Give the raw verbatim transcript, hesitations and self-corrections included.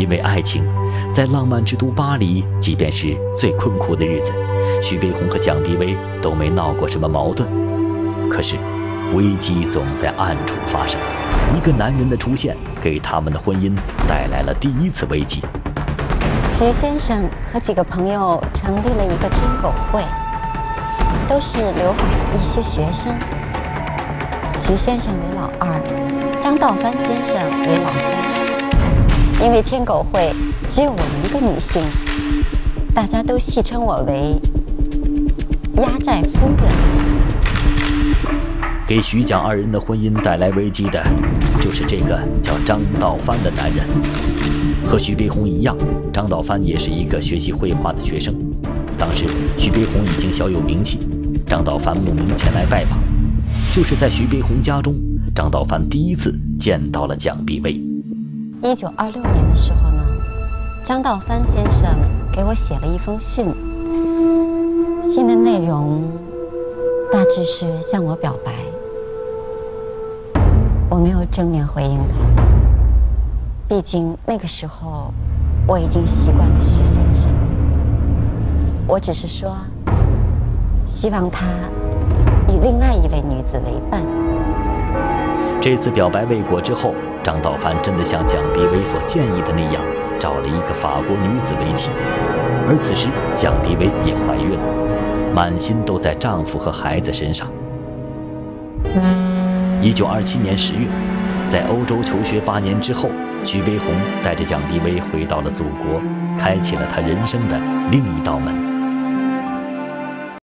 因为爱情，在浪漫之都巴黎，即便是最困苦的日子，徐悲鸿和蒋碧薇都没闹过什么矛盾。可是，危机总在暗处发生。一个男人的出现，给他们的婚姻带来了第一次危机。 徐先生和几个朋友成立了一个天狗会，都是留法的一些学生。徐先生为老二，张道藩先生为老三。因为天狗会只有我一个女性，大家都戏称我为压寨夫人。 给徐蒋二人的婚姻带来危机的，就是这个叫张道藩的男人。和徐悲鸿一样，张道藩也是一个学习绘画的学生。当时徐悲鸿已经小有名气，张道藩慕名前来拜访。就是在徐悲鸿家中，张道藩第一次见到了蒋碧薇。 一九二六年的时候呢，张道藩先生给我写了一封信，信的内容大致是向我表白。我没有正面回应他，毕竟那个时候我已经习惯了徐先生。我只是说，希望他以另外一位女子为伴。 这次表白未果之后，张道藩真的像蒋碧薇所建议的那样，找了一个法国女子为妻。而此时蒋碧薇也怀孕了，满心都在丈夫和孩子身上。一九二七年十月，在欧洲求学八年之后，徐悲鸿带着蒋碧薇回到了祖国，开启了他人生的另一道门。